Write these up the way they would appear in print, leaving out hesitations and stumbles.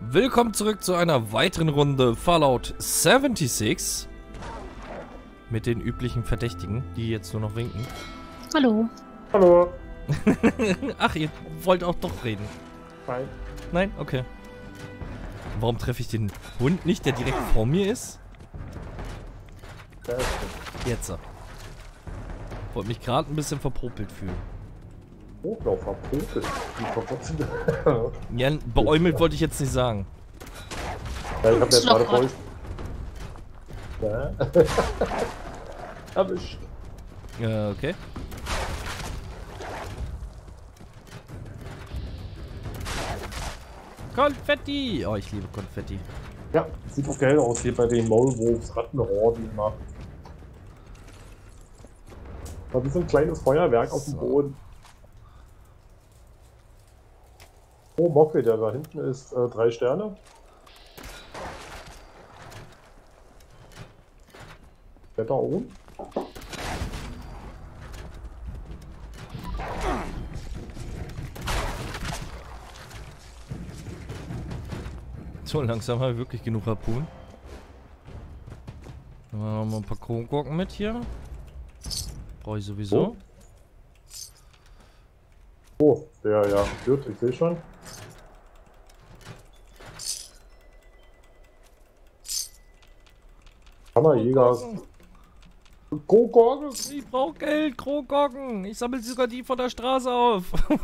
Willkommen zurück zu einer weiteren Runde Fallout 76. Mit den üblichen Verdächtigen, die jetzt nur noch winken. Hallo. Hallo. Ach, ihr wollt auch doch reden. Nein. Nein? Okay. Warum treffe ich den Hund nicht, der direkt vor mir ist? Jetzt. Wollte mich gerade ein bisschen verpopelt fühlen. Hochlauf verpopelt. Ja, beäumelt wollte ich jetzt nicht sagen. Ja, ich hab jetzt gerade voll. Ja. Erwischt. Okay. Konfetti! Oh, ich liebe Konfetti. Ja, sieht auch geil aus hier bei den Maulwurfs Rattenhorden. Da ist so ein kleines Feuerwerk auf dem Boden. Oh, Mocke, der da hinten ist 3 Sterne. Der da oben. So, langsam habe ich wirklich genug Harpunen. Dann machen wir mal ein paar Kronkorken mit hier. Brauche ich sowieso. Oh, der ja führt, ich sehe schon. Hammerjäger. Kronkorken? Ich brauche Geld, Kronkorken. Ich sammle sogar die von der Straße auf.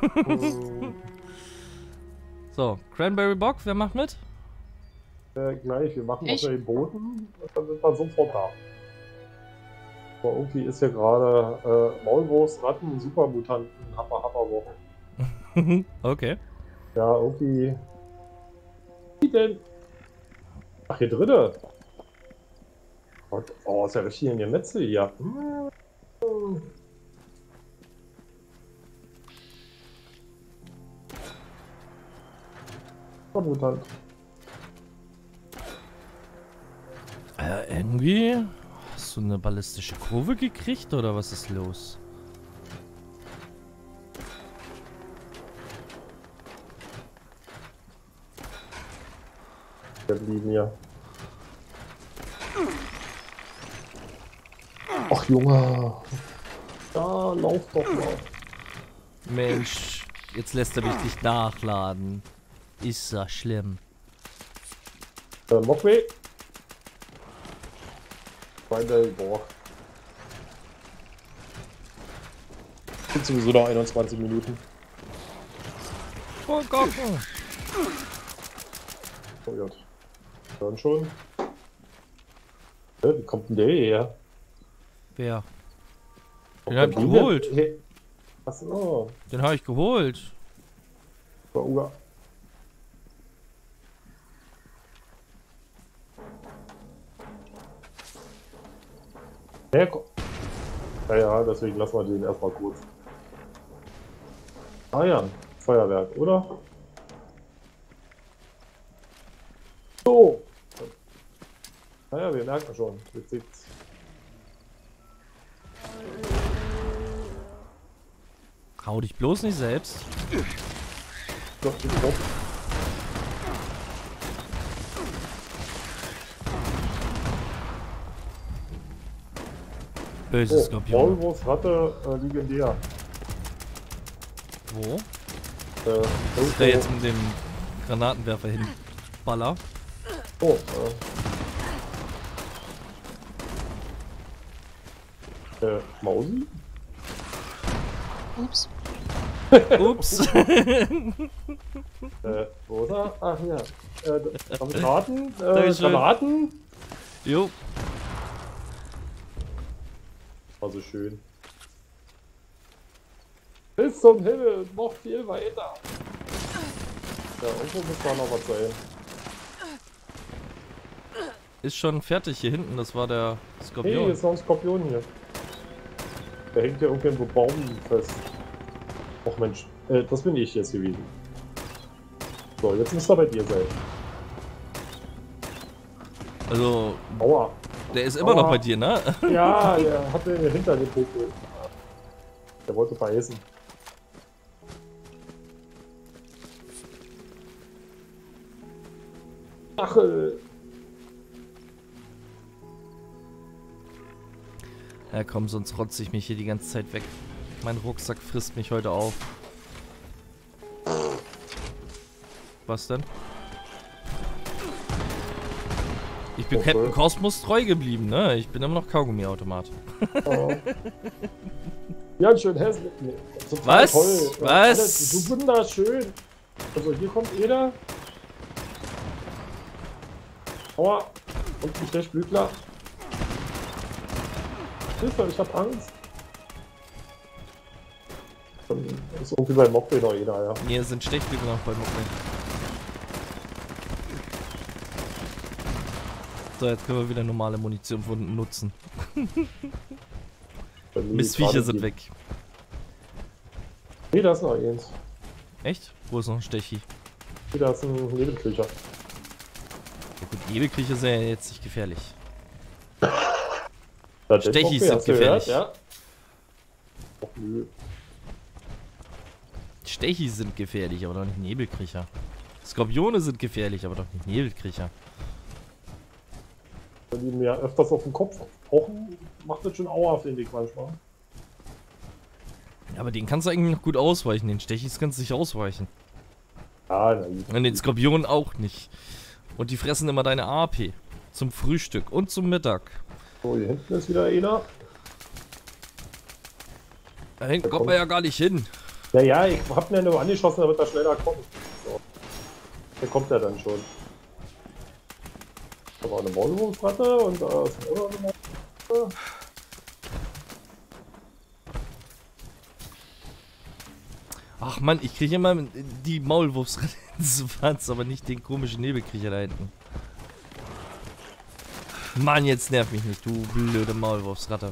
So, Cranberry Bock, wer macht mit? Gleich, wir machen auch den Boden und dann sind wir sofort da. Aber irgendwie ist hier gerade Maulwurfs, Ratten, Supermutanten, Woche. Okay. Ja, irgendwie. Wie denn? Ach, hier dritte. Oh, ist ja richtig in der Metzel hier. Supermutant. Irgendwie. Hast du eine ballistische Kurve gekriegt oder was ist los? Geblieben hier. Ach Junge. Da, lauf doch mal. Mensch, jetzt lässt er mich nicht nachladen. Ist ja schlimm. Mockway. Boah. Sind sowieso noch 21 Minuten. Kronkorken! Oh Gott. Dann schon. Wie kommt denn der her? Wer? Den hab ich geholt. Hey. Achso. Den habe ich geholt. Uga. Ja, deswegen lassen wir den erstmal kurz. Ah ja, Feuerwerk, oder? So. Naja, wir merken schon. Jetzt sieht's. Hau dich bloß nicht selbst. So, Böses Skorpion. Maulwurf Ratte legendär. Wo? Ist der jetzt mit dem Granatenwerfer hinballer? Oh, Mausi? Ups. Ups. Wo ist er? Ach ja. Granaten? Dankeschön. Granaten? Jo. War so schön. Bis zum Himmel, noch viel weiter. Ja, irgendwo muss da noch was sein. Ist schon fertig hier hinten, das war der Hey, Skorpion. hier ist noch ein Skorpion hier. Der hängt ja irgendwie im Baum fest. Och Mensch, das bin ich jetzt gewesen. So, jetzt müsste er bei dir sein. Also, Aua. der ist immer noch bei dir, ne? Ja, der hat den hinter den Popel. Der wollte beißen. Stachel. Ja komm, sonst rotze ich mich hier die ganze Zeit weg. Mein Rucksack frisst mich heute auf. Was denn? Ich bin Captain Kosmos treu geblieben, ne? Ich bin immer noch Kaugummiautomat. Oh. Ja, schön hässlich. Nee, Was? Toll. Was? Alles so wunderschön. Also hier kommt jeder. Aua. Und nicht der Splügler. Hilfe, ich hab Angst. Dann ist irgendwie bei Mockbay noch jeder, ja. Hier sind Stechflügel noch bei Mockbay. So, jetzt können wir wieder normale Munition nutzen. Mistviecher sind weg. Nee, da ist noch eins. Echt? Wo ist noch ein Stechi? Nee, da ist ein Nebelkriecher. Ja gut, Nebelkriecher sind ja jetzt nicht gefährlich. Ja, Stechis Mockbay, sind hast du gefährlich. gehört, ja? Och, nö. Stechis sind gefährlich, aber doch nicht Nebelkriecher. Skorpione sind gefährlich, aber doch nicht Nebelkriecher. Wenn die mir öfters auf den Kopf pochen, macht das schon Aua, finde ich manchmal. Ja, aber den kannst du eigentlich noch gut ausweichen. Den Stechis kannst du nicht ausweichen. Ja, nein. Und den Skorpionen auch nicht. Und die fressen immer deine AP. Zum Frühstück und zum Mittag. So, hier hinten ist wieder einer. Da hinten kommt man ja gar nicht hin. Ja, ich hab ihn ja nur angeschossen, damit er schneller kommt. So. Der kommt ja dann schon. Da war eine Maulwurfsratte und da ist auch noch eine Maulwurfsratte. Ach man, ich kriege immer die Maulwurfsratte ins Schwanz, aber nicht den komischen Nebelkriecher da hinten. Mann, jetzt nerv mich nicht, du blöde Maulwurfsratte.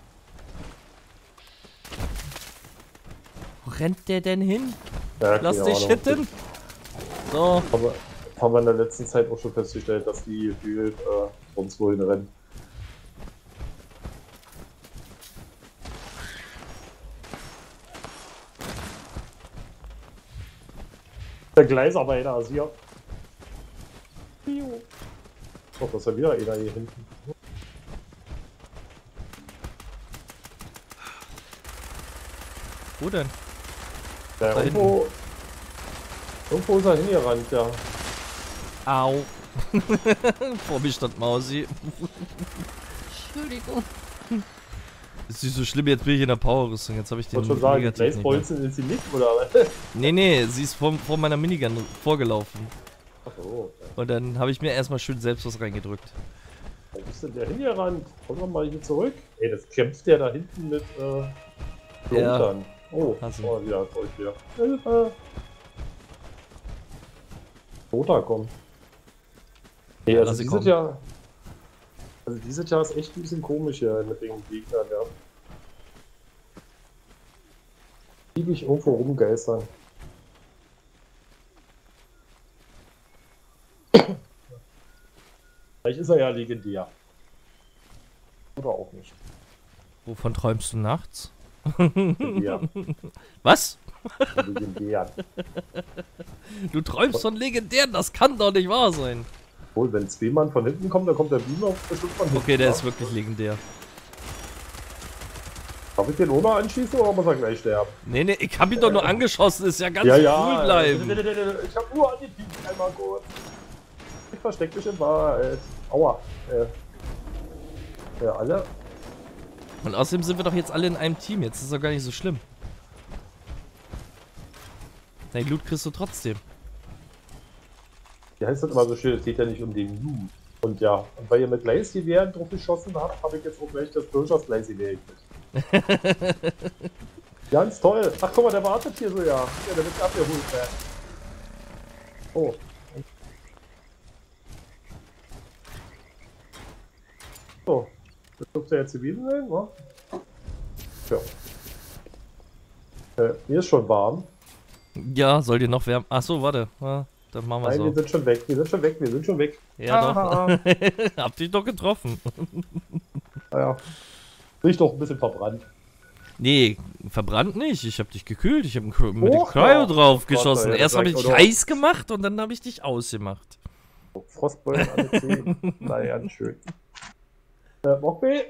Wo rennt der denn hin? Ja, Lass dich hitten. So. Aber haben wir in der letzten Zeit auch schon festgestellt, dass die gefühlt sonst wohin rennen. Der Gleisarbeiter ist hier. Oh, das ist ja wieder einer hier hinten. Wo denn? Ja, irgendwo ist er hingerannt, ja. Au. Vor mir stand Mausi. Entschuldigung. Ist nicht so schlimm, jetzt bin ich in der Powerrüstung. Jetzt habe ich den. Ich wollte schon sagen, Negativ nicht mehr. Gleisbolzen ist sie nicht, oder was? Nee, sie ist vor meiner Minigun vorgelaufen. Ach so, okay. Und dann habe ich mir erstmal schön selbst was reingedrückt. Wo ist denn der hingerannt? Kommen wir mal hier zurück. Ey, das kämpft der da hinten mit Floatern. Oh, Also. Wieder Zeug wieder. Hilfe! Floater kommen. Nee, Ja, also lass sie dieses Jahr. Also dieses Jahr ist echt ein bisschen komisch hier mit den Gegnern, ja. Lieb ich irgendwo rumgeistern. Vielleicht ist er ja legendär. Oder auch nicht. Wovon träumst du nachts? Legendär. Was? Legendär. Du träumst von legendären, das kann doch nicht wahr sein. Obwohl, wenn zwei Mann von hinten kommt, dann kommt der Beamer bestimmt von hinten. Okay, der ist wirklich legendär. Darf ich den Oma anschießen oder muss er gleich sterben? Nee, ich hab ihn doch nur angeschossen, ist ja ganz Ja, cool bleiben. Ich hab nur angepiekt, einmal kurz. Ich versteck mich in Wahrheit. Aua. Ja, alle. Und außerdem sind wir doch jetzt alle in einem Team, jetzt ist doch gar nicht so schlimm. Dein Loot kriegst du trotzdem. Wie heißt das immer so schön, es geht ja nicht um den Loot. Und ja, und weil ihr mit Gleisgewehren drauf geschossen habt, habe ich jetzt auch gleich das Bürgers Gleisgewehr gekriegt. Ganz toll. Ach guck mal, der wartet hier so, ja. Ja, der wird abgeholt werden. Oh. So. Das dürfte jetzt gewesen sein, ne? Ja. Mir ist schon warm. Ja, soll dir noch wärmen? Achso, warte. Ja, dann machen wir Nein, so. wir sind schon weg, wir sind schon weg. Ja, doch. Hab dich doch getroffen. Naja. Riecht doch ein bisschen verbrannt. Nee, verbrannt nicht. Ich hab dich gekühlt. Ich hab mit dem Cryo drauf geschossen. Gott, Erst habe ich dich oder? heiß gemacht und dann habe ich dich ausgemacht. Frostbeulen alle 10. Na ja, schön. Mockbee?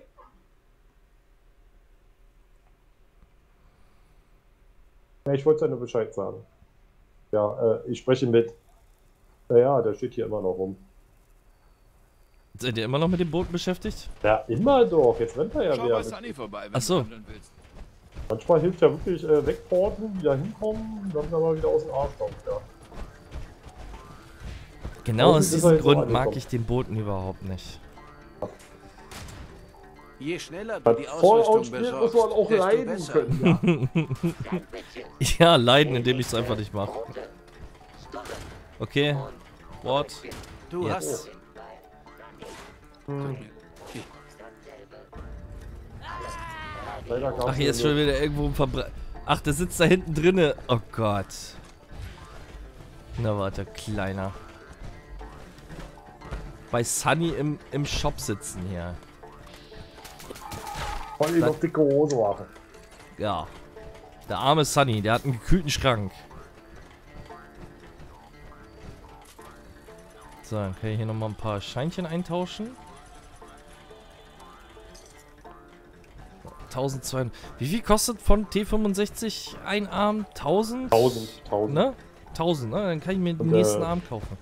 Ja, ich wollte ja nur Bescheid sagen. Ja, ich spreche mit. Naja, der steht hier immer noch rum. Seid ihr immer noch mit dem Boot beschäftigt? Ja, immer doch. Jetzt rennt er ja Schau wieder. bei Sunny vorbei, wenn Ach so. du handeln willst. Manchmal hilft ja wirklich wegporten, wieder hinkommen, dann aber wieder aus dem Arsch kommt, ja. Genau aus Außen ist er diesem jetzt so Grund mag angekommen. ich den Booten überhaupt nicht. Je schneller du Weil die Fallout Ausrüstung spielt, muss besorgst, man auch desto leiden besser. können, ja. Ja, leiden, indem ich es einfach nicht mache. Okay. What? Du Jetzt. hast... Leider gab's Ach, hier ist nur- schon wieder irgendwo ein Verbrenner. Ach, der sitzt da hinten drinne. Oh Gott. Na warte, kleiner. Bei Sunny im Shop sitzen hier. Voll noch dicke Hose machen. Ja. Der arme Sunny, der hat einen gekühlten Schrank. So, dann kann ich hier nochmal ein paar Scheinchen eintauschen. 1200. Wie viel kostet von T65 ein Arm? 1000? 1000. Ne? 1000, ne? Dann kann ich mir den Und, nächsten Arm kaufen.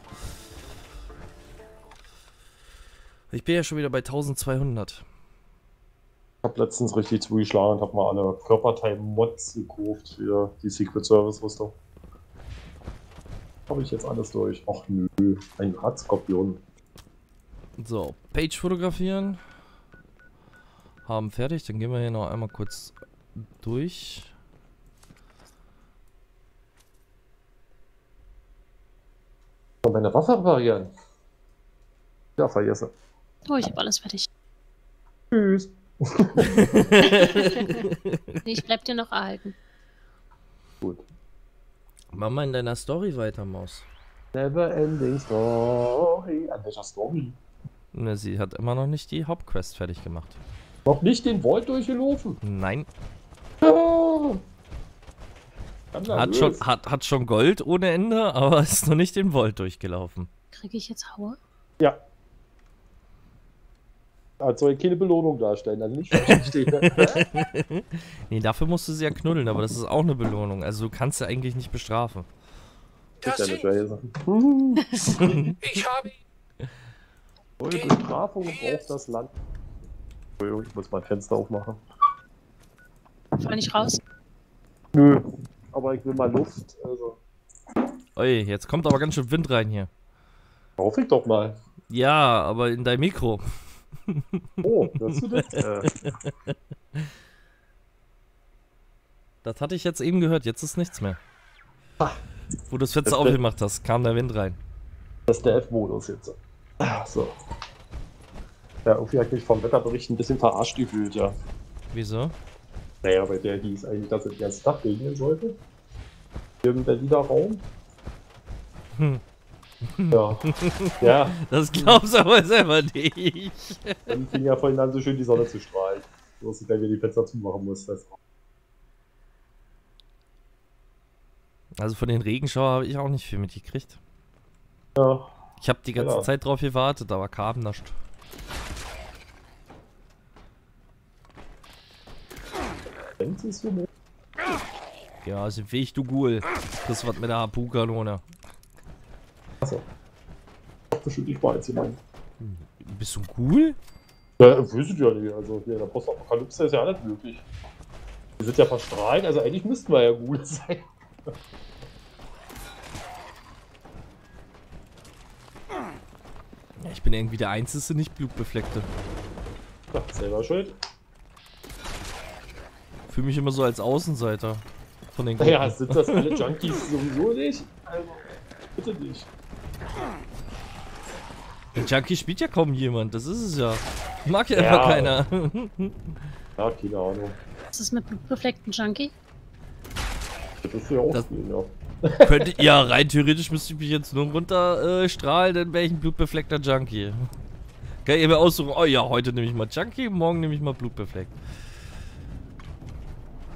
Ich bin ja schon wieder bei 1200. Ich habe letztens richtig zugeschlagen und habe mal alle Körperteil-Mods gekauft für die Secret Service Rüstung. Habe ich jetzt alles durch. Ach nö, ein Radskorpion. So, Page fotografieren. Haben fertig, dann gehen wir hier noch einmal kurz durch. Und meine Waffe reparieren. Ja, vergessen. Oh, ich habe alles fertig. Tschüss. Nee, ich bleib dir noch erhalten. Gut. Mach mal in deiner Story weiter, Maus. Never ending story. An welcher Story? Ne, sie hat immer noch nicht die Hauptquest fertig gemacht. Noch nicht den Vault durchgelaufen. Nein. Ja. Hat schon Gold ohne Ende, aber ist noch nicht den Vault durchgelaufen. Kriege ich jetzt Haue? Ja. Das soll keine Belohnung darstellen, also nicht falsch verstehen. Nee, dafür musst du sie ja knuddeln, aber das ist auch eine Belohnung. Also du kannst sie eigentlich nicht bestrafen. Das Das ist ja sind... eine Scheiße. Ich habe... Voll Bestrafung braucht das Land. Entschuldigung, ich muss mein Fenster aufmachen. Fall nicht raus? Nö, aber ich will mal Luft, also. Ui, jetzt kommt aber ganz schön Wind rein hier. Hoffe ich doch mal. Ja, aber in dein Mikro. Oh, hörst du das? Das hatte ich jetzt eben gehört, jetzt ist nichts mehr. Ah. Wo du das Fenster Das- aufgemacht hast, kam der Wind rein. Das ist der F-Modus jetzt. Ach so. Ja, irgendwie hat mich vom Wetterbericht ein bisschen verarscht gefühlt, ja. Wieso? Naja, bei der hieß eigentlich, dass es den ganzen Tag regnen sollte. Hier im Berliner Raum. Ja. Ja, Das glaubst du aber selber nicht. dann fing ja vorhin an, so schön die Sonne zu strahlen. So dass ich dann wieder die Fenster zumachen muss. Also von den Regenschauer habe ich auch nicht viel mitgekriegt. Ja, Ich habe die ganze Ja. Zeit drauf gewartet, aber kam nichts. Fenster ist so. Ja, sind fähig, du Ghoul. Das was mit der Harpu-Kanone. Achso. Bestimmt nicht mal als jemand. Bist du ein Ghoul? Ja, wüsstet ja nicht. Also hier in der Postapokalypse ist ja alles möglich. Wir sind ja verstrahlt, also eigentlich müssten wir ja gut sein. Ja, ich bin irgendwie der einzige nicht blutbefleckte. Ja, selber schuld. Fühle mich immer so als Außenseiter von den Naja, Gruppen. sind das alle Junkies sowieso nicht? Also, bitte nicht. Den Junkie spielt ja kaum jemand, das ist es ja. Mag ja Ja. einfach keiner. Ja, keine Ahnung. Was ist mit blutbefleckten Junkie? Das ist ja auch Das- viel, ja. Könnte, ja, rein theoretisch müsste ich mich jetzt nur runter strahlen, dann wäre ich ein blutbefleckter Junkie. Kann ich mir aussuchen, oh ja, heute nehme ich mal Junkie, morgen nehme ich mal blutbefleckt.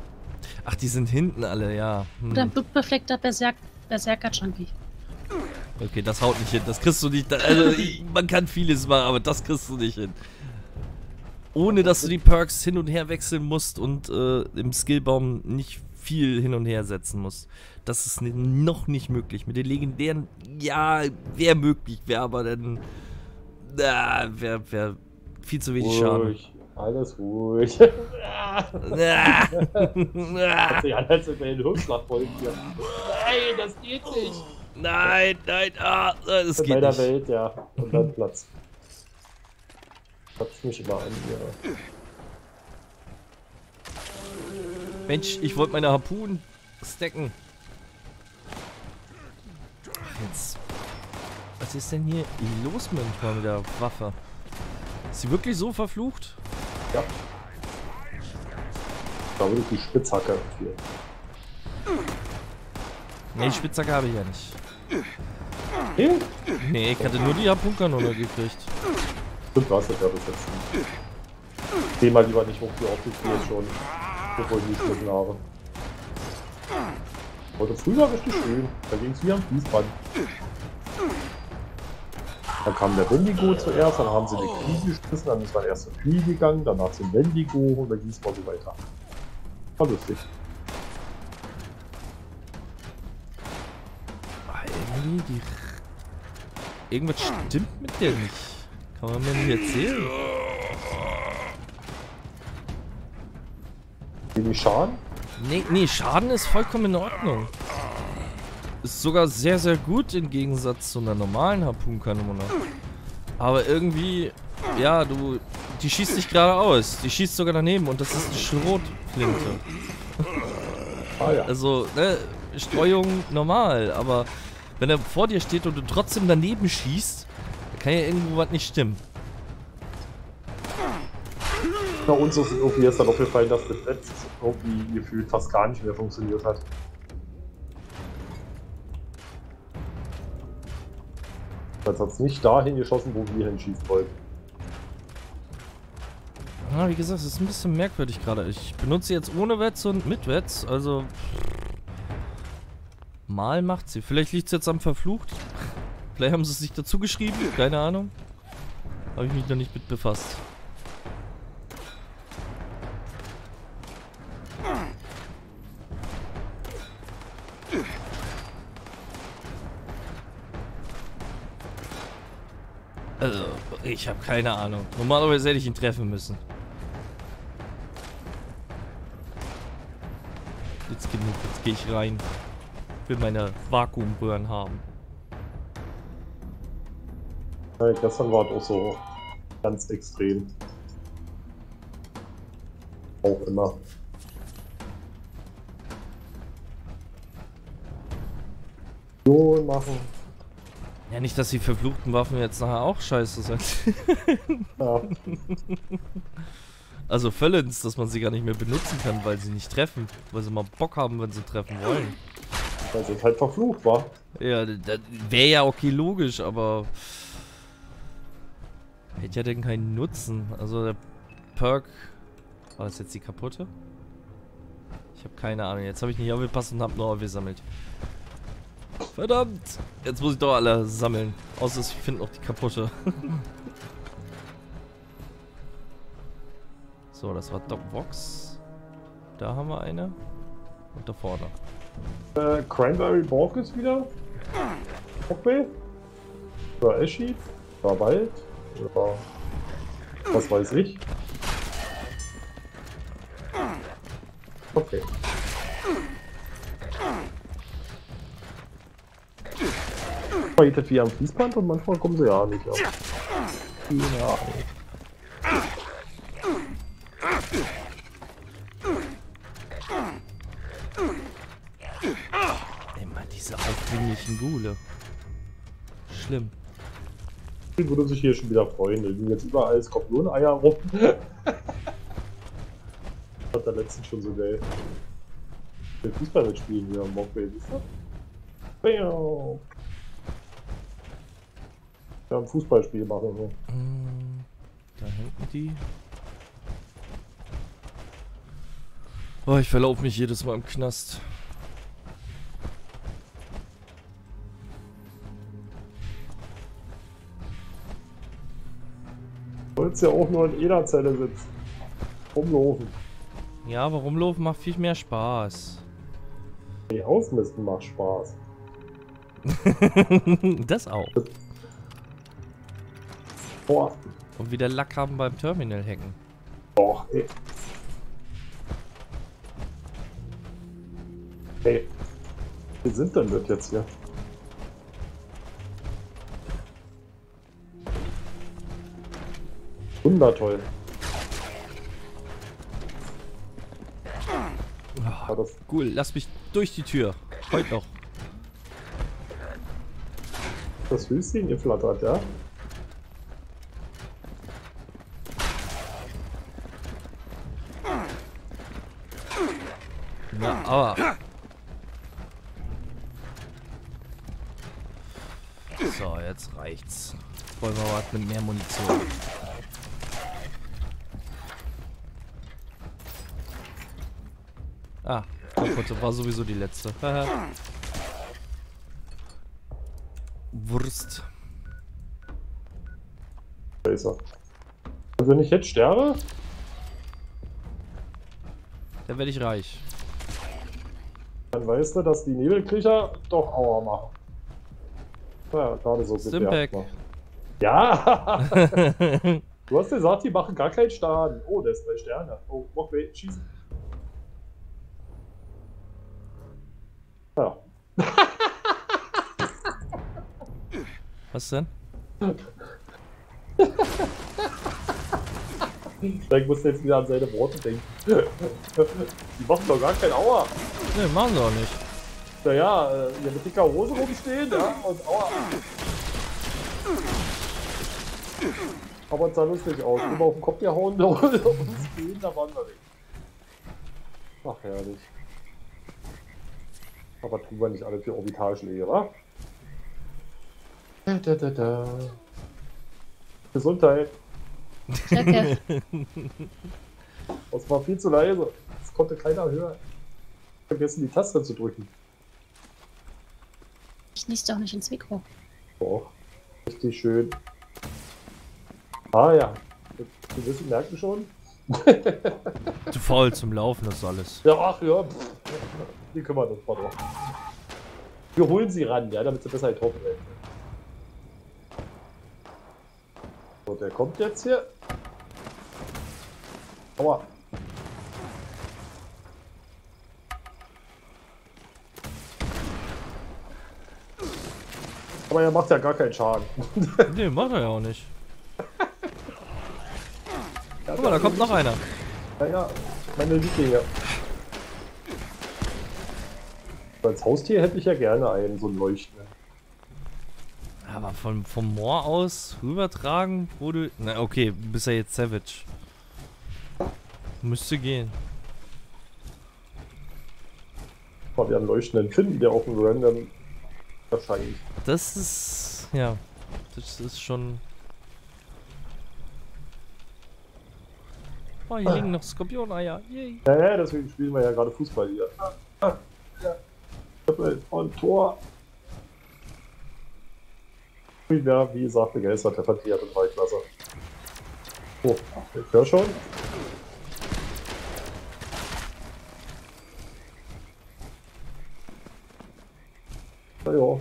Ach, die sind hinten alle, ja. Oder ein Hm. blutbefleckter Berserker-Junkie? Okay, das haut nicht hin. Das kriegst du nicht. Also, man kann vieles machen, aber das kriegst du nicht hin. Ohne, dass du die Perks hin und her wechseln musst und im Skillbaum nicht viel hin und her setzen musst. Das ist noch nicht möglich. Mit den legendären, ja, wäre möglich, wäre aber dann, wäre viel zu wenig Schaden. Ruhig, alles ruhig. Ah. Hat sich an, als wenn wir den Hirnschlag wollen hier. Nein, das geht nicht. Nein, das In geht meiner nicht. Welt, ja. Und dann Platz. Platz mich immer an hier. Mensch, ich wollte meine Harpunen stacken. Ach, jetzt. Was ist denn hier los manchmal mit der Waffe? Ist sie wirklich so verflucht? Ja. Da würde ich die Spitzhacke hier. Ne, die Spitzhacke habe ich ja nicht. Hey? Nee, ich hatte nur die Harpunkanone gekriegt. Stimmt, du hast das ja bis jetzt nicht. Geh mal lieber nicht hoch, wie oft ich jetzt schon, bevor ich die geschmissen habe. Heute früh war richtig schön. Da ging es wie am Fließband. Dann kam der Wendigo zuerst, dann haben sie eine Knie geschmissen, dann ist man erst zur Knie gegangen, danach zum Wendigo und dann ging es mal so weiter. War lustig. Irgendwie, irgendwas stimmt mit der nicht. Kann man mir nicht erzählen? Wenig Schaden? Nee, Schaden ist vollkommen in Ordnung. Ist sogar sehr, sehr gut im Gegensatz zu einer normalen Harpunkanone. Aber irgendwie, ja, die schießt nicht geradeaus. Die schießt sogar daneben und das ist eine Schrotflinte. Ah ja. Also, ne, Streuung normal, aber wenn er vor dir steht und du trotzdem daneben schießt, dann kann ja irgendwo was nicht stimmen. Na, uns ist irgendwie jetzt dann aufgefallen, dass das Netz irgendwie gefühlt fast gar nicht mehr funktioniert hat. Jetzt hat es nicht dahin geschossen, wo wir hinschießen wollten. Ja, wie gesagt, es ist ein bisschen merkwürdig gerade. Ich benutze sie jetzt ohne Wetz und mit Wetz, also mal macht sie. Vielleicht liegt es jetzt am Verflucht. Vielleicht haben sie es sich dazu geschrieben, keine Ahnung. Habe ich mich noch nicht mit befasst. Also, ich habe keine Ahnung. Normalerweise hätte ich ihn treffen müssen. Jetzt genug, jetzt gehe ich rein. Ich will meine Vakuumröhren haben. Ja, gestern war es auch so ganz extrem. Auch immer. So machen. Ja, nicht, dass die verfluchten Waffen jetzt nachher auch scheiße sind. Ja. Also Völlens, dass man sie gar nicht mehr benutzen kann, weil sie nicht treffen. Weil sie mal Bock haben, wenn sie treffen wollen. Weil es halt verflucht war. Ja, das wäre ja okay logisch, aber hätte ja denn keinen Nutzen. Also der Perk... War das jetzt die kaputte? Ich habe keine Ahnung. Jetzt habe ich nicht aufgepasst und habe nur aufgesammelt. Verdammt! Jetzt muss ich doch alle sammeln. Außer ich finde noch die kaputte. So, das war Doc Vox. Da haben wir eine. Und da vorne. Cranberry Borg ist wieder. Okay. Oder Eschi. Oder Wald. Oder was weiß ich. Okay. Manchmal geht das wie am Fließband und manchmal kommen sie ja nicht. Ja. Keine Ahnung. Immer diese aufdringlichen Gule. Schlimm. Ich würde sich hier schon wieder freuen. Da liegen jetzt überall Skorpioneier rum. Hat der letztens schon so geil. Ich will Fußball mitspielen hier am Mockbay, siehst du? Bam. Ja, ein Fußballspiel machen wir. Da hinten die. Oh, ich verlaufe mich jedes Mal im Knast. sollst ja auch nur in einer Zelle sitzen. Rumlaufen. Ja, aber rumlaufen macht viel mehr Spaß. Die Ausmisten macht Spaß. Das auch. Boah. Und wieder Lack haben beim Terminal hacken. Doch, ey. Hey. Wie sind denn das jetzt hier? Wundertoll. War das Cool, lass mich durch die Tür. Heute noch. das Höschen geflattert, ja? Ja, aber. So, jetzt reicht's. Wollen wir was mit mehr Munition. Ah, kaputte war sowieso die letzte. Wurst. Besser. Also wenn ich jetzt sterbe, Dann werde ich reich. dann weißt du, dass die Nebelkriecher doch Aua machen. Ja, gerade so Stimpack. Ja! Du hast gesagt, die machen gar keinen Schaden. Oh, der ist 3 Sterne. Oh, mach weh, schießen. Ja. Was denn? Ich muss jetzt wieder an seine Worte denken. Die machen doch gar kein Aua. Ne, machen sie auch nicht. Naja, hier mit dicker Hose rumstehen, ja, und Aua. Aber es sah lustig aus. Immer auf den Kopf gehauen und uns gehen, da waren wir weg. Ach, herrlich. Aber tun wir nicht alle für Orbitalschläge, wa? Da. Gesundheit. Danke. Das war viel zu leise. Das konnte keiner hören. Vergessen die Taste zu drücken. Ich nies doch nicht ins Mikro. Doch. Richtig schön. Ah ja. Die wissen, merken schon. Zu faul zum Laufen, das ist alles. Ja, ach ja. Die kümmern uns mal doch. Wir holen sie ran, ja, damit sie besser getroffen werden. So, der kommt jetzt hier. Aua. Aber er macht ja gar keinen Schaden. Ne, macht er ja auch nicht. Guck mal, da kommt noch einer. Ja, ja, meine Lieblinge. Als Haustier hätte ich ja gerne einen, so ein Leuchten. Aber vom Moor aus rübertragen, wo du... Na okay, du bist ja jetzt Savage. Müsste gehen. Mal wir einen leuchtenden finden, der auf dem Random wahrscheinlich. Das ist... Ja. Das ist schon... Oh, hier liegen noch Skorpioneier. Yay. Ja, deswegen spielen wir ja gerade Fußball hier. Ja. Und Tor. Ich wäre, wie gesagt, begeistert, der Vertreter in Waldklasse. Oh, ich höre schon. Na ja.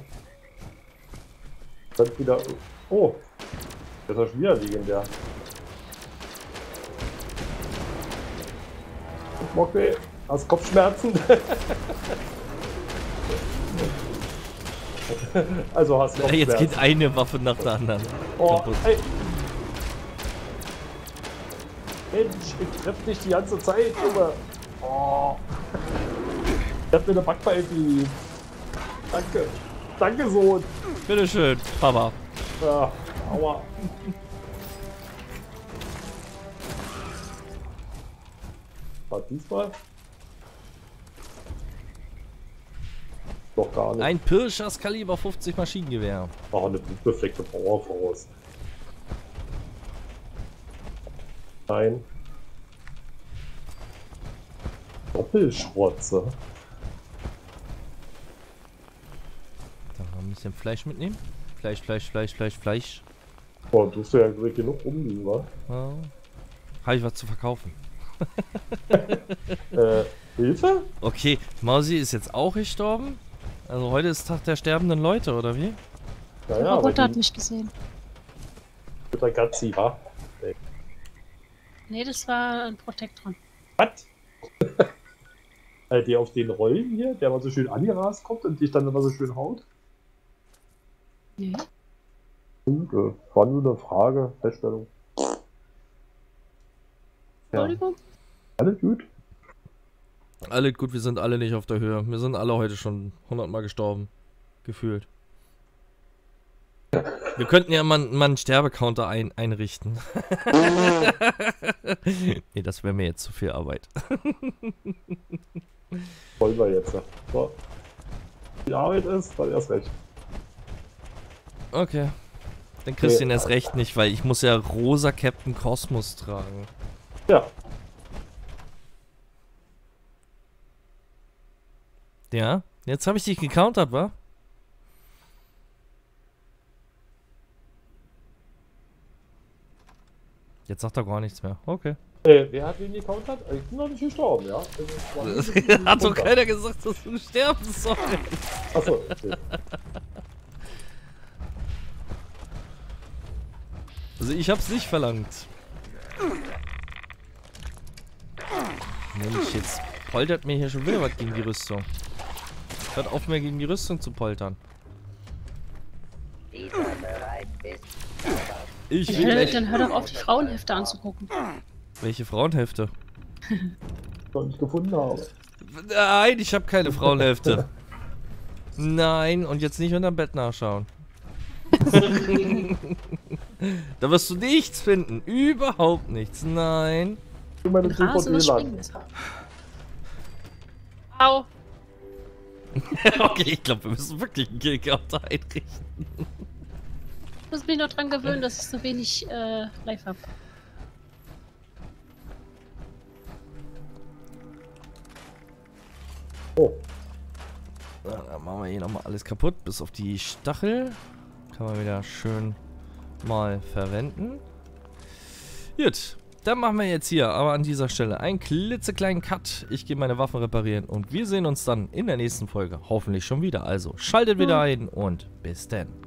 Dann wieder. Oh, das ist ja schon wieder legendär. Mockweh, hast Kopfschmerzen? Also hast Kopfschmerzen. Jetzt geht eine Waffe nach der anderen. Oh, kaputt. ey. Mensch, ich treff dich die ganze Zeit, Junge. Oh. Ich hab mir eine Backpfeife gegeben. Danke. Danke, Sohn. Bitteschön, Papa. Ja, aua. Was diesmal? Doch gar nicht. Ein Pirschers Kaliber 50 Maschinengewehr. Oh, eine befleckte Powerfaust. Nein. Doppelschrotze. Dann noch ein bisschen Fleisch mitnehmen. Fleisch. Oh, du hast ja genug rumliegen, wa? Ja. Habe ich was zu verkaufen. Hilfe? Okay, Mausi ist jetzt auch gestorben? Also heute ist Tag der sterbenden Leute, oder wie? Ja, Der ja, aber Roboter hat die mich gesehen. mit der Gazzi, wa? Nee, das war ein Protektron. Was? Der auf den Rollen hier, der mal so schön angerast kommt und dich dann immer so schön haut? Nee. Und, war nur eine Frage, Feststellung. Ja, Entschuldigung? alles gut. Alle gut, wir sind alle nicht auf der Höhe. Wir sind alle heute schon 100 Mal gestorben. Gefühlt. Wir könnten ja mal einen Sterbecounter einrichten. Nee, das wäre mir jetzt zu viel Arbeit. Wollen wir jetzt. So. Die Arbeit ist, dann erst recht. Okay. Dann kriegst du ihn erst recht nicht, weil ich muss ja rosa Captain Cosmos tragen. Ja. Ja, jetzt habe ich dich gecountert, wa? Jetzt sagt er gar nichts mehr. Okay. Wer hat wen gecountert? Ich bin noch nicht gestorben, ja? Also, Hat doch keiner gesagt, dass du sterben sollst. Achso, okay. Also ich hab's nicht verlangt. Mensch, jetzt poltert mir hier schon wieder was gegen die Rüstung. Hört auf, mir gegen die Rüstung zu poltern. Ich will echt... Dann hör doch auf, die Frauenhefte anzugucken. Welche Frauenhefte? Noch nicht gefunden habe. Nein, ich habe keine Frauenhefte. Nein, und jetzt nicht unterm Bett nachschauen. Da wirst du nichts finden. Überhaupt nichts. Nein. Ich meine Mit Rasen und DVD-Land. Springmesser. Au. Okay, ich glaube, wir müssen wirklich einen Killcounter einrichten. Ich muss mich noch dran gewöhnen, dass ich so wenig live habe. Oh, Na, dann machen wir hier nochmal alles kaputt, bis auf die Stachel. Kann man wieder schön mal verwenden. Gut, dann machen wir jetzt hier aber an dieser Stelle einen klitzekleinen Cut. Ich gehe meine Waffen reparieren und wir sehen uns dann in der nächsten Folge hoffentlich schon wieder. Also schaltet wieder ein und bis dann.